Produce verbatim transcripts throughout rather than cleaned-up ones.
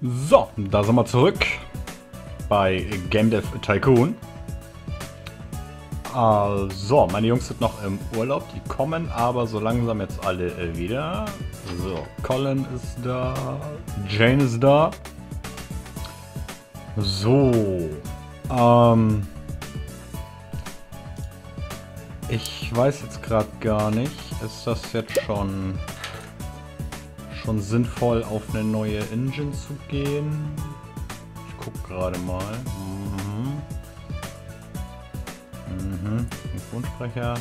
So, da sind wir zurück bei Game Dev Tycoon. Also, meine Jungs sind noch im Urlaub, die kommen aber so langsam jetzt alle wieder. So, Colin ist da, Jane ist da. So, ähm, ich weiß jetzt gerade gar nicht, ist das jetzt schon, schon sinnvoll, auf eine neue Engine zu gehen? Ich guck gerade mal. Mhm. Mhm. Synchronsprecher.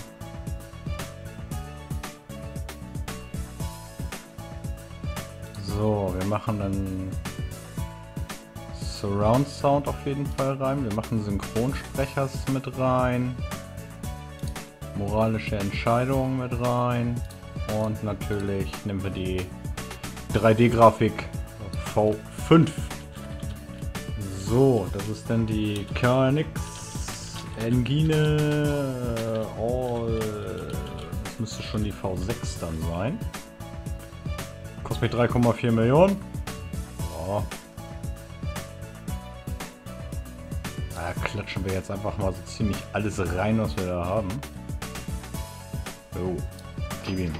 So, wir machen dann Surround Sound auf jeden Fall rein. Wir machen Synchronsprechers mit rein. Moralische Entscheidungen mit rein. Und natürlich nehmen wir die drei D-Grafik V fünf. So, das ist dann die K N X Engine All. Das müsste schon die V sechs dann sein. Kostet mich drei Komma vier Millionen. So. Da klatschen wir jetzt einfach mal so ziemlich alles rein, was wir da haben. So, gib ihm.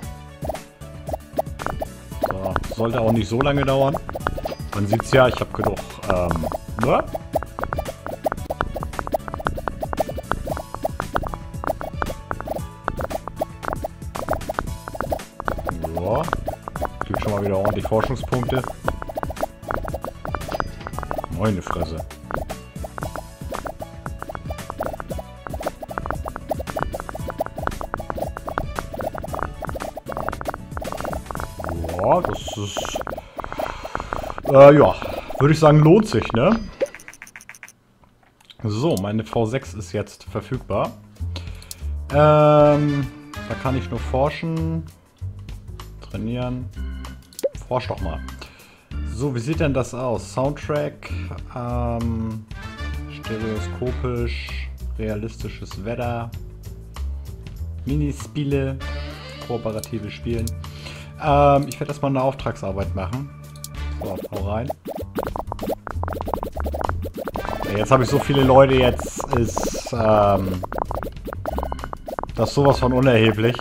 So, sollte auch nicht so lange dauern. Man sieht's ja, ich habe genug. Ähm, ne? So. Gibt schon mal wieder ordentlich Forschungspunkte. Meine Fresse. Ja, das ist... Äh, ja, würde ich sagen, lohnt sich, ne? So, meine V sechs ist jetzt verfügbar. Ähm, da kann ich nur forschen. Trainieren. Forsch doch mal. So, wie sieht denn das aus? Soundtrack, ähm, stereoskopisch, realistisches Wetter, Minispiele, kooperative Spielen. Ähm, ich werde erstmal eine Auftragsarbeit machen. So, hau rein. Ja, jetzt habe ich so viele Leute, jetzt ist ähm, das sowas von unerheblich.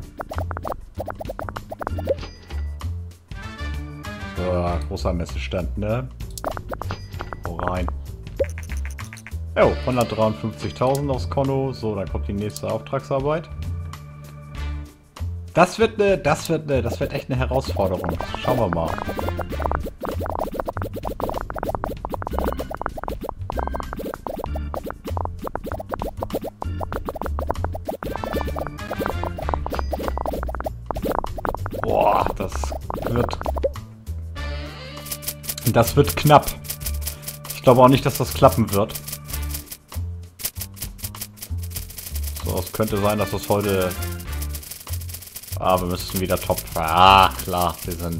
So, großer Messestand, ne? Hau rein. Jo, hundertdreiundfünfzigtausend aufs Konto. So, dann kommt die nächste Auftragsarbeit. Das wird eine, das wird eine, das wird echt eine Herausforderung. Schauen wir mal. Boah, das wird, das wird knapp. Ich glaube auch nicht, dass das klappen wird. So, es könnte sein, dass das heute... Ah, wir müssen wieder Top... Ah, klar, wir sind...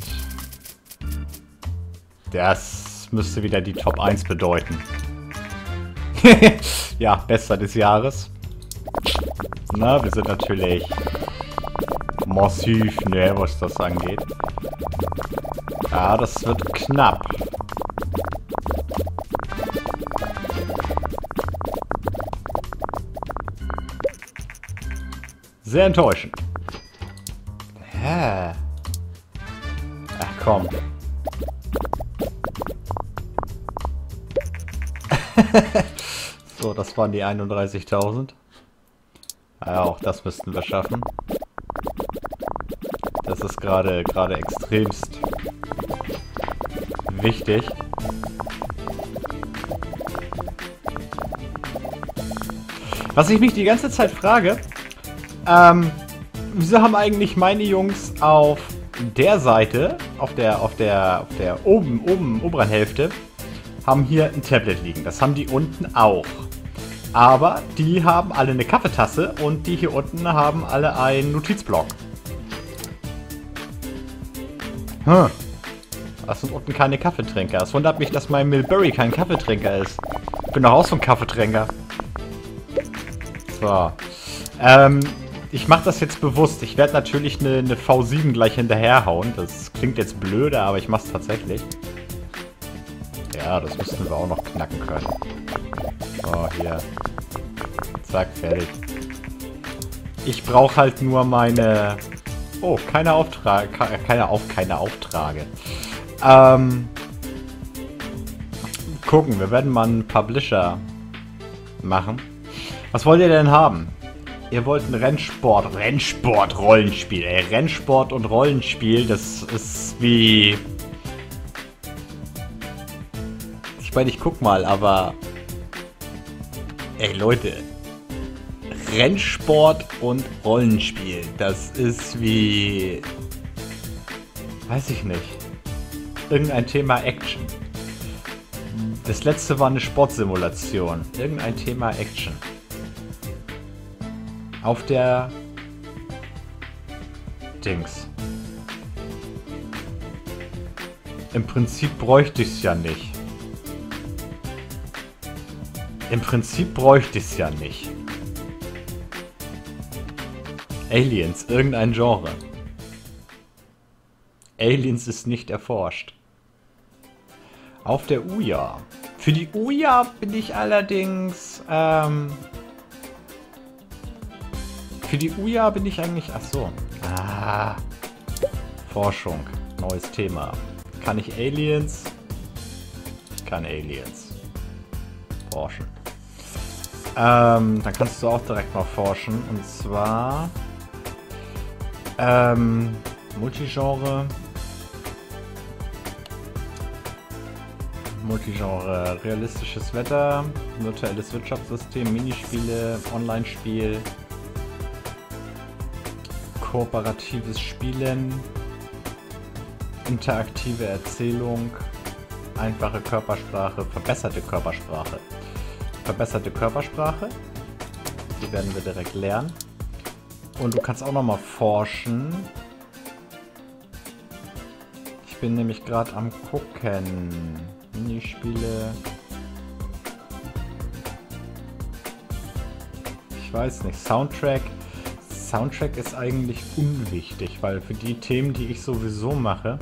Das müsste wieder die Top eins bedeuten. Ja, bester des Jahres. Na, wir sind natürlich massiv, ne, was das angeht. Ja, das wird knapp. Sehr enttäuschend. Hä? Ach komm. So, das waren die einunddreißigtausend. Ja, auch das müssten wir schaffen. Das ist gerade gerade extremst wichtig. Was ich mich die ganze Zeit frage, ähm, wieso haben eigentlich meine Jungs auf der Seite, auf der, auf der, auf der oben, oben, oberen Hälfte, haben hier ein Tablet liegen. Das haben die unten auch. Aber die haben alle eine Kaffeetasse und die hier unten haben alle einen Notizblock. Hm. Das sind unten keine Kaffeetrinker. Es wundert mich, dass mein Milbury kein Kaffeetrinker ist. Ich bin doch auch so ein Kaffeetrinker. So. Ähm, ich mache das jetzt bewusst. Ich werde natürlich eine, eine V sieben gleich hinterherhauen. Das klingt jetzt blöde, aber ich mache es tatsächlich. Ja, das müssten wir auch noch knacken können. So, hier. Zack, fertig. Ich brauche halt nur meine... Oh, keine Auftrag, keine Auf, keine Aufträge. Ähm, gucken, wir werden mal einen Publisher machen. Was wollt ihr denn haben? Ihr wollt ein Rennsport, Rennsport-Rollenspiel. Ey, Rennsport und Rollenspiel, das ist wie... Ich meine, ich guck mal, aber... Ey, Leute... Rennsport und Rollenspiel. Das ist wie... Weiß ich nicht. Irgendein Thema Action. Das letzte war eine Sportsimulation. Irgendein Thema Action. Auf der... Dings. Im Prinzip bräuchte ich es ja nicht. Im Prinzip bräuchte ich es ja nicht. Aliens, irgendein Genre. Aliens ist nicht erforscht. Auf der Ouya. Für die Ouya bin ich allerdings... Ähm, für die Ouya bin ich eigentlich... Ach so. Ah. Forschung. Neues Thema. Kann ich Aliens? Ich kann Aliens. Forschen. Ähm, dann kannst du auch direkt mal forschen. Und zwar... Ähm, Multigenre. Multigenre. Realistisches Wetter. Virtuelles Wirtschaftssystem. Minispiele. Online-Spiel. Kooperatives Spielen. Interaktive Erzählung. Einfache Körpersprache. Verbesserte Körpersprache. Verbesserte Körpersprache. Die werden wir direkt lernen. Und du kannst auch noch mal forschen. Ich bin nämlich gerade am gucken. Minispiele. Ich weiß nicht. Soundtrack. Soundtrack ist eigentlich unwichtig, weil für die Themen, die ich sowieso mache.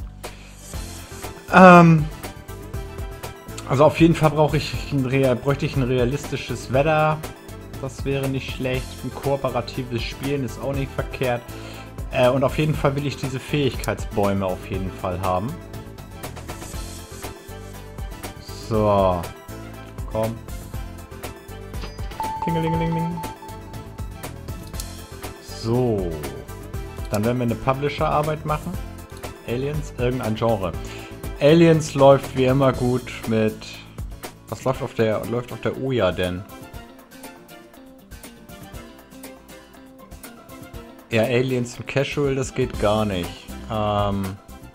Ähm. Also auf jeden Fall brauche ich ein, bräuchte ich ein realistisches Wetter. Das wäre nicht schlecht. Ein kooperatives Spielen ist auch nicht verkehrt. Äh, und auf jeden Fall will ich diese Fähigkeitsbäume auf jeden Fall haben. So. Komm. Tingelingeling. So. Dann werden wir eine Publisher-Arbeit machen. Aliens, irgendein Genre. Aliens läuft wie immer gut mit... Was läuft auf der läuft auf der Ouya denn? Ja, Aliens im Casual, das geht gar nicht. Ähm,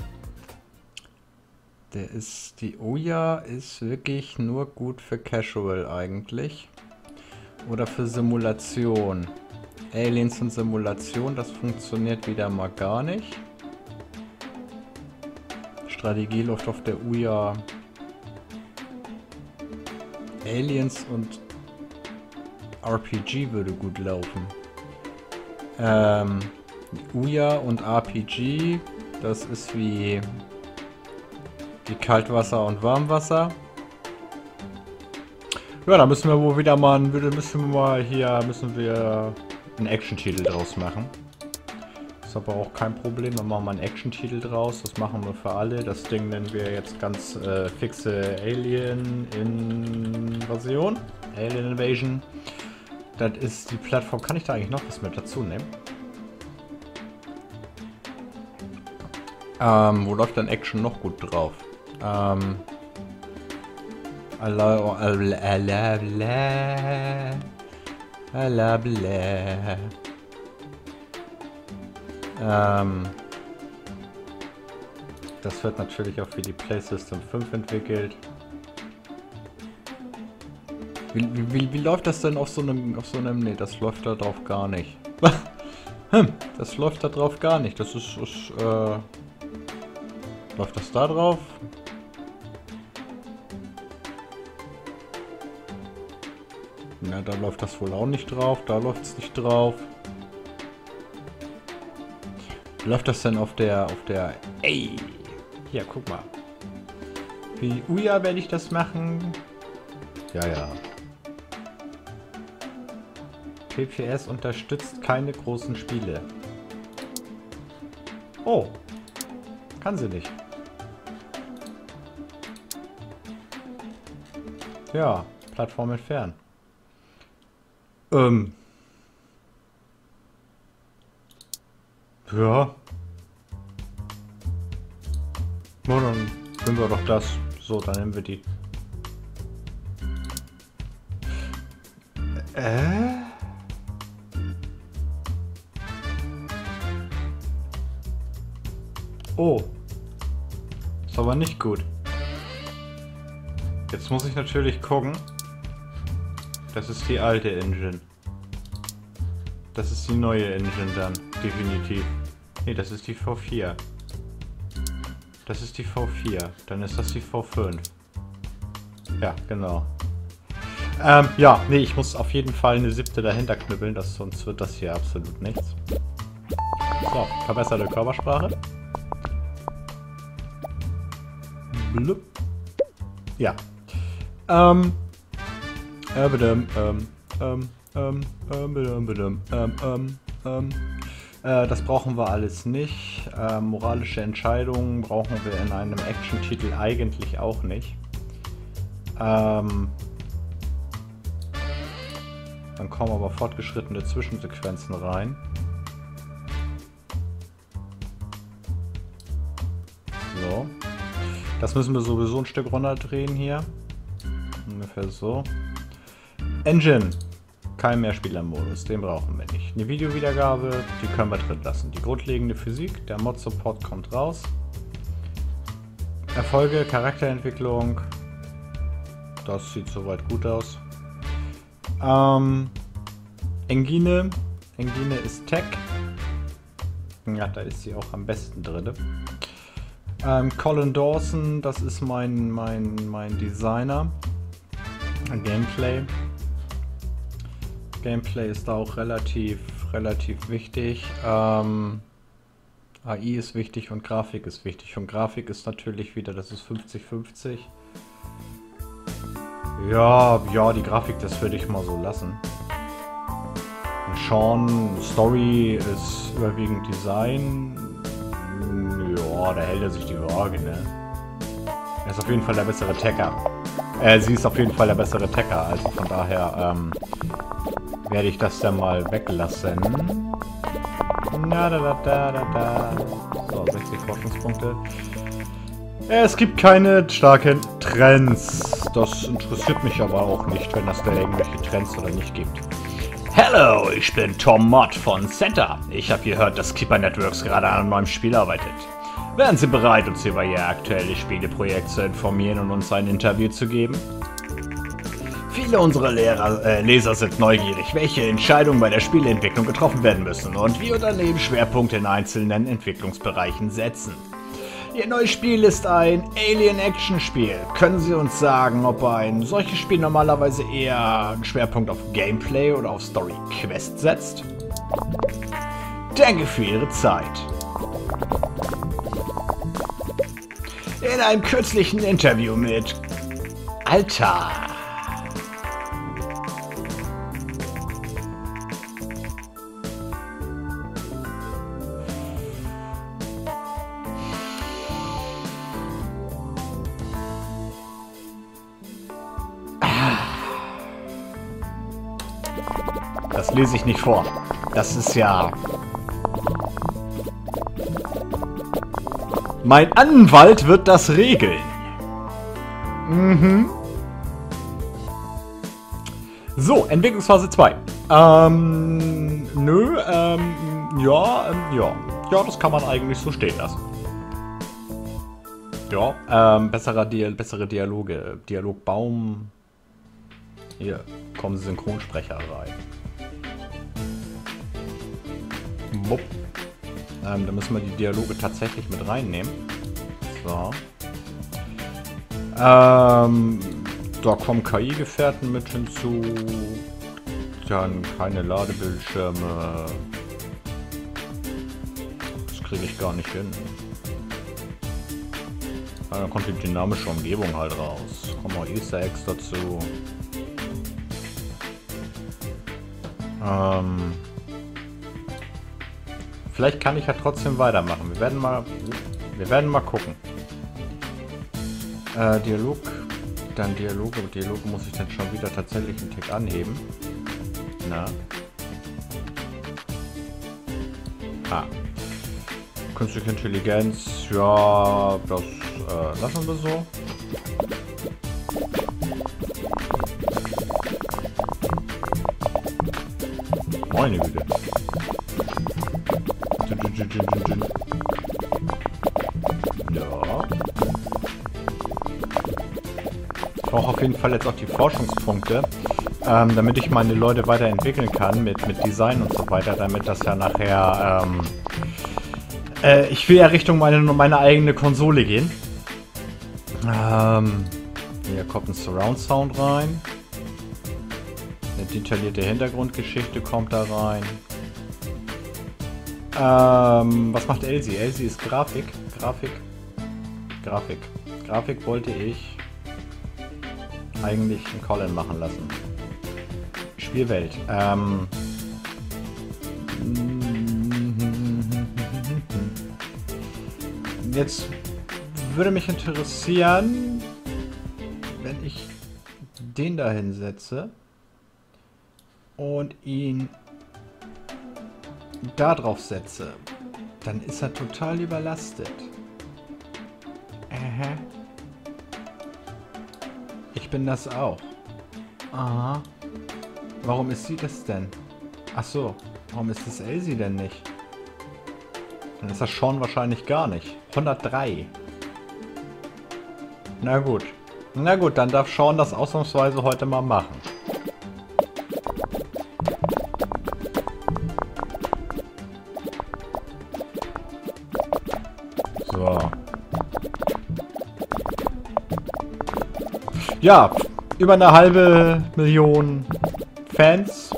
der ist... Die Ouya ist wirklich nur gut für Casual eigentlich. Oder für Simulation. Aliens und Simulation, das funktioniert wieder mal gar nicht. Strategie läuft auf der Ouya. Aliens und R P G würde gut laufen. Ähm, Ouya und R P G, das ist wie, wie Kaltwasser und Warmwasser. Ja, da müssen wir wohl wieder mal, müssen wir mal hier, müssen wir einen Action-Titel draus machen. Ist aber auch kein Problem, dann machen wir einen Action-Titel draus, das machen wir für alle. Das Ding nennen wir jetzt ganz äh, fixe Alien Invasion. Alien Invasion. Das ist die Plattform. Kann ich da eigentlich noch was mit dazu nehmen? Ähm, wo läuft denn Action noch gut drauf? Ähm. Alla, alla, alla, alla, alla, alla. Ähm. Das wird natürlich auch für die Play System fünf entwickelt. Wie, wie, wie läuft das denn auf so einem, auf so einem, nee, das läuft da drauf gar nicht. hm, das läuft da drauf gar nicht. Das ist, ist äh, läuft das da drauf? Na, da läuft das wohl auch nicht drauf. Da läuft es nicht drauf. Wie läuft das denn auf der, auf der, ey, hier, guck mal. Wie Uja werde ich das machen. Ja, ja. P P S unterstützt keine großen Spiele. Oh. Kann sie nicht. Ja, Plattform entfernen. Ähm. Ja. Na, dann nehmen wir doch das. So, dann nehmen wir die. Äh? Oh. Ist aber nicht gut. Jetzt muss ich natürlich gucken. Das ist die alte Engine. Das ist die neue Engine dann. Definitiv. Ne, das ist die V vier. Das ist die V vier. Dann ist das die V fünf. Ja, genau. Ähm, ja, nee, ich muss auf jeden Fall eine siebte dahinter knüppeln, das, sonst wird das hier absolut nichts. So, verbesserte Körpersprache. Blub. Ja. Ähm. Äh, bedum, ähm, ähm, ähm, ähm, bedum, bedum, ähm, ähm, ähm. Äh, das brauchen wir alles nicht. Äh, moralische Entscheidungen brauchen wir in einem Action-Titel eigentlich auch nicht. Ähm. Dann kommen aber fortgeschrittene Zwischensequenzen rein. So. Das müssen wir sowieso ein Stück runterdrehen hier. Ungefähr so. Engine. Kein Mehrspielermodus, den brauchen wir nicht. Eine Videowiedergabe, die können wir drin lassen. Die grundlegende Physik, der Mod-Support kommt raus. Erfolge, Charakterentwicklung. Das sieht soweit gut aus. Ähm, Engine. Engine ist Tech. Ja, da ist sie auch am besten drin. Ähm, Colin Dawson, das ist mein, mein, mein Designer. Gameplay. Gameplay ist da auch relativ, relativ wichtig. Ähm, A I ist wichtig und Grafik ist wichtig. Und Grafik ist natürlich wieder, das ist fünfzig fünfzig. Ja, ja, die Grafik, das würde ich mal so lassen. Und Sean, Story ist überwiegend Design. Ja, da hält er sich die Waage, ne? Er ist auf jeden Fall der bessere Tacker. Äh, sie ist auf jeden Fall der bessere Tacker, also von daher, ähm, werde ich das dann mal weglassen. Na, da, da, da, da, da. So, sechzig Forschungspunkte. Es gibt keine starken Trends. Das interessiert mich aber auch nicht, wenn es da irgendwelche Trends oder nicht gibt. Hallo, ich bin Tom Mott von Center. Ich habe gehört, dass Keeper Networks gerade an einem neuen Spiel arbeitet. Wären Sie bereit, uns über Ihr aktuelles Spieleprojekt zu informieren und uns ein Interview zu geben? Viele unserer Lehrer, äh, Leser sind neugierig, welche Entscheidungen bei der Spieleentwicklung getroffen werden müssen und wie Unternehmen Schwerpunkte in einzelnen Entwicklungsbereichen setzen. Ihr neues Spiel ist ein Alien-Action-Spiel. Können Sie uns sagen, ob ein solches Spiel normalerweise eher einen Schwerpunkt auf Gameplay oder auf Story-Quest setzt? Danke für Ihre Zeit. In einem kürzlichen Interview mit Alter. Das lese ich nicht vor. Das ist ja... Mein Anwalt wird das regeln. Mhm. So, Entwicklungsphase zwei. Ähm, nö, ähm, ja, ähm, ja. Ja, das kann man eigentlich so stehen lassen. Ja, ähm, besserer Dia bessere Dialoge. Dialogbaum. Hier kommen Synchronsprecher rein. Wupp. Ähm, da müssen wir die Dialoge tatsächlich mit reinnehmen. So. Ähm, da kommen K I-Gefährten mit hinzu. Dann keine Ladebildschirme. Das kriege ich gar nicht hin. Ja, dann kommt die dynamische Umgebung halt raus. Kommen auch Easter Eggs dazu. Ähm, vielleicht kann ich ja trotzdem weitermachen. Wir werden mal, wir werden mal gucken. Äh, Dialog, dann Dialoge. Dialoge muss ich dann schon wieder tatsächlich einen Tick anheben. Na. Ah. Künstliche Intelligenz, ja, das äh, lassen wir so. Meine Güte. Ja. Ich brauche auf jeden Fall jetzt auch die Forschungspunkte, ähm, damit ich meine Leute weiterentwickeln kann mit, mit Design und so weiter, damit das ja nachher, ähm, äh, ich will ja Richtung meine, meine eigene Konsole gehen. Ähm, hier kommt ein Surround Sound rein. Eine detaillierte Hintergrundgeschichte kommt da rein. Ähm, was macht Elsie? Elsie ist Grafik. Grafik. Grafik. Grafik wollte ich eigentlich einen Colin machen lassen. Spielwelt. Ähm. Jetzt würde mich interessieren, wenn ich den da hinsetze und ihn da drauf setze, dann ist er total überlastet. Aha. Ich bin das auch. Aha. Warum ist sie das denn? Ach so. Warum ist das Elsie denn nicht? Dann ist das Sean wahrscheinlich gar nicht. hundertdrei. Na gut. Na gut, dann darf Sean das ausnahmsweise heute mal machen. So. Ja, über eine halbe Million Fans.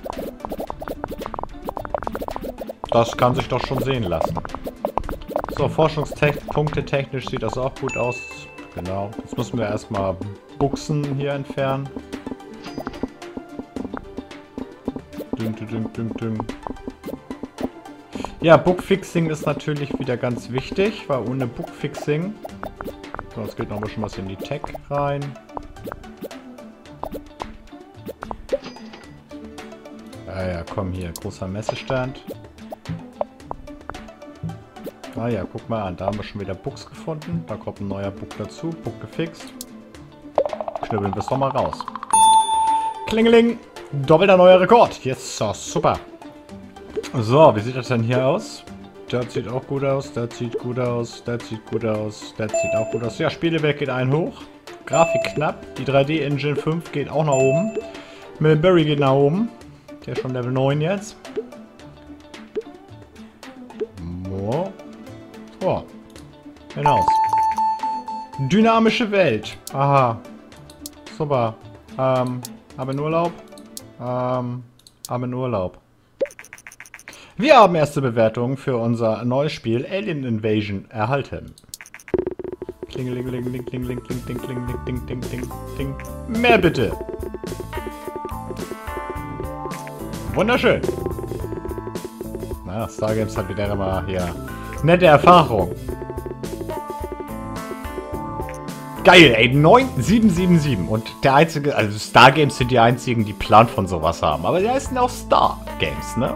Das kann sich doch schon sehen lassen. So, Forschungspunkte technisch sieht das auch gut aus. Genau. Jetzt müssen wir erstmal Buchsen hier entfernen. Dün, dün, dün, dün, dün. Ja, Bugfixing ist natürlich wieder ganz wichtig, weil ohne Bugfixing... So, jetzt geht noch ein bisschen was in die Tech rein. Ja, ja, komm hier, großer Messestand. Ah ja, guck mal an, da haben wir schon wieder Bugs gefunden. Da kommt ein neuer Bug dazu, Bug gefixt. Knüppeln wir es doch mal raus. Klingeling, doppelter neuer Rekord. Yes, so, super. So, wie sieht das denn hier aus? Das sieht auch gut aus, das sieht gut aus, das sieht gut aus, das sieht auch gut aus. Ja, Spielewelt geht ein hoch. Grafik knapp. Die drei D Engine fünf geht auch nach oben. Milbury geht nach oben. Der ist schon Level neun jetzt. Oh. Oh. Hinaus. Dynamische Welt. Aha. Super. Ähm, haben wir Urlaub? Ähm, haben wir Urlaub. Wir haben erste Bewertungen für unser neues Spiel Alien Invasion erhalten. Klingelingeling, kling, kling, kling, kling, kling, kling, kling, kling, kling, kling. Mehr bitte. Wunderschön. Na, Stargames hat wieder immer hier nette Erfahrung. Geil, ey, neun sieben sieben sieben. Und der einzige, also Stargames sind die einzigen, die Plan von sowas haben. Aber die heißen auch Stargames, ne?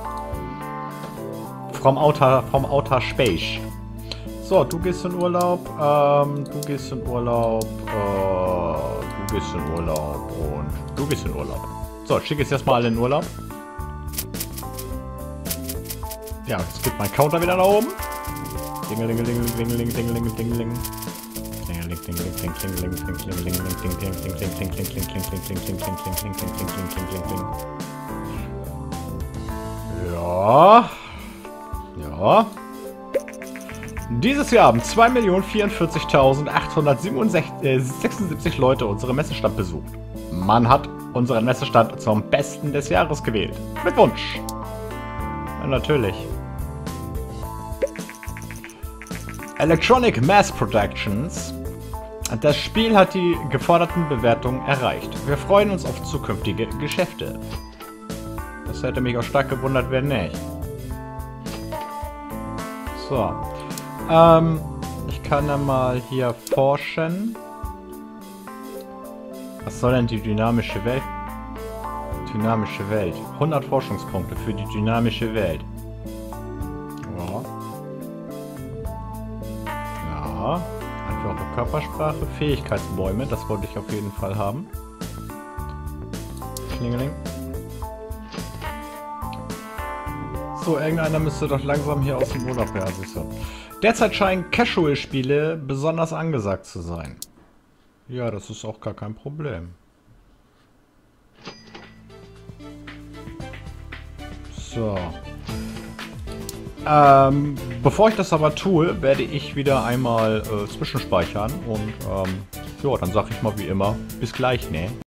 From Outer, from Outer Space. So, du gehst in Urlaub, ähm, du gehst in Urlaub, äh, du gehst in Urlaub und du gehst in Urlaub. So, ich schicke jetzt erstmal alle in Urlaub. Ja, jetzt geht mein Counter wieder nach oben. Dingelingeling, dingeling, dingeling, dingeling. Ja. Ja. Dieses Jahr haben zwei Millionen vierundvierzigtausendachthundertsechsundsiebzig Leute unseren Messestand besucht. Man hat unseren Messestand zum Besten des Jahres gewählt. Glückwunsch! Ja, natürlich. Electronic Mass Productions. Das Spiel hat die geforderten Bewertungen erreicht. Wir freuen uns auf zukünftige Geschäfte. Das hätte mich auch stark gewundert, wenn nicht. So. Ähm, ich kann dann mal hier forschen. Was soll denn die dynamische Welt? Dynamische Welt. hundert Forschungspunkte für die dynamische Welt. Ja. Ja. Einfache Körpersprache. Fähigkeitsbäume. Das wollte ich auf jeden Fall haben. Klingeling. So, irgendeiner müsste doch langsam hier aus dem Urlaub her. So. Derzeit scheinen Casual-Spiele besonders angesagt zu sein. Ja, das ist auch gar kein Problem. So. Ähm, bevor ich das aber tue, werde ich wieder einmal äh, zwischenspeichern und ähm, ja, dann sage ich mal wie immer, bis gleich, ne?